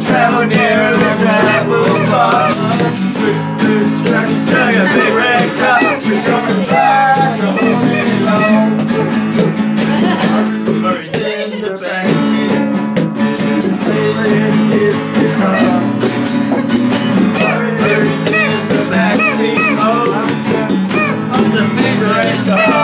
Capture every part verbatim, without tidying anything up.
travel near, we travel far. Chug a big red car. We're gonna ride the whole day long. Murray's in the backseat, playing his guitar. Murray's in the backseat, oh, of the big red car.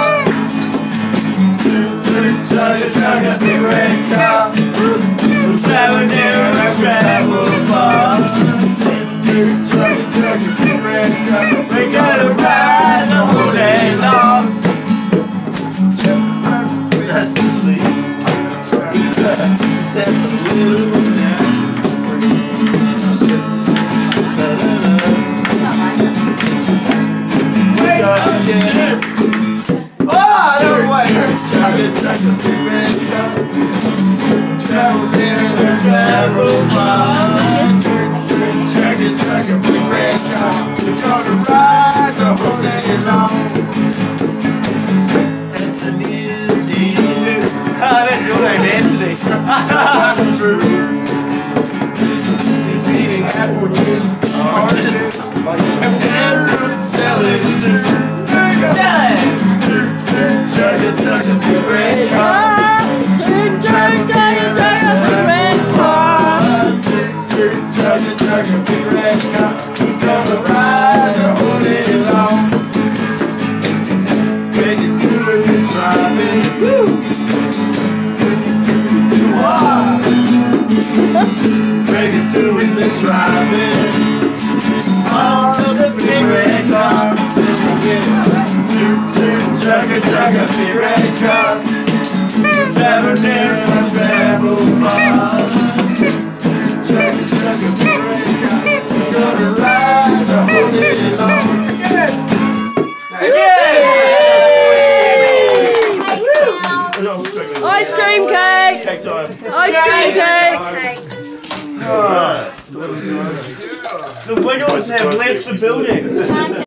Chug a chug a big red car. We'll travel near, we'll travel far. Chug a chug a big red car. We're gonna ride the whole day long. That's to sleep. That's a little nap. Wake up, Jeff. Oh, no way. Chug a chug a big red car. Travel near and travel far. Chug a chug a big red car. We're gonna ride the whole day long. Anthony's eating. Ah, that's your name, Anthony. That's true. He's eating apple juice, oranges, and fruit salad too. Chug a chug a big red car. Chug chug chug a big red car. Chug a chug a big red car. We're gonna ride the whole day long. Vegas doing the driving. Vegas doing the driving. All of the big red car. Chug a chug a big red car. Travel near and travel far. Chug a chug a big red car. We're gonna ride the whole day long. Again! Again! Ice cream cake! Ice cream cake! The wiggles have left the building.